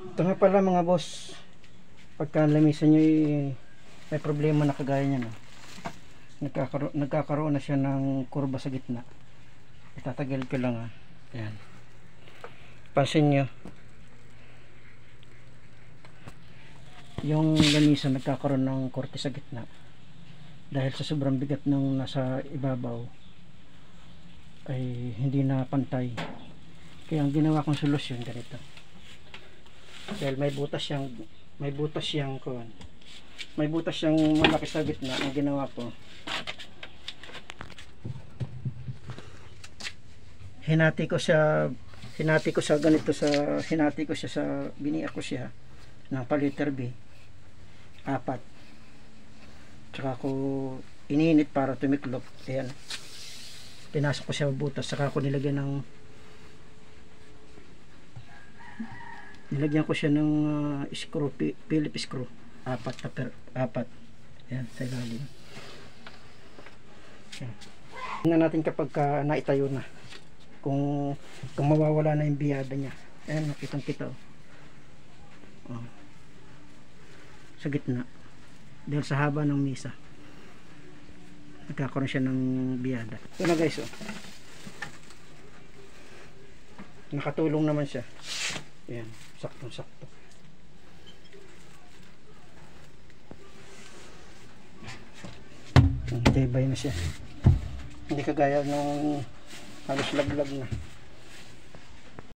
Ito nga pala mga boss, pagka lamisan nyo may problema na kagaya nyan, no? Nagkakaroon na siya ng kurba sa gitna. Itatagil ko lang, ayan, pansin nyo yung lamisan nagkakaroon ng korte sa gitna dahil sa sobrang bigat ng nasa ibabaw ay hindi na pantay. Kaya ang ginawa kong solusyon ganito, dahil may butas siyang malaki sa gitna. Ang ginawa ko, hinati ko siya sa biniak ko siya ng paliter B 4, tsaka ko ininit para tumiklop. Ayan, pinasok ko siya butas, saka ko nilagyan ko siya ng screw, Phillips screw 4. Ayan, sa ilalim. Tingnan natin kapag naitayo na, kung mawawala na yung biyada niya. Ayan, kitang kita sa gitna dahil sa haba ng misa nagkakaroon siya ng biyada. Ito na guys, nakatulong naman siya. Ayan, saktong sakto. Tibay na siya, hindi kagaya ng halos laglag na.